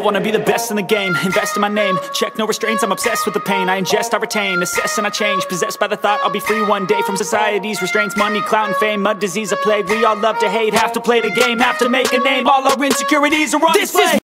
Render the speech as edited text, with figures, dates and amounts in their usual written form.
wanna be the best in the game, invest in my name, check no restraints, I'm obsessed with the pain. I ingest, I retain, assess and I change, possessed by the thought I'll be free one day from society's restraints. Money, clout and fame, mud, disease, a plague. We all love to hate, have to play the game, have to make a name. All our insecurities are on display.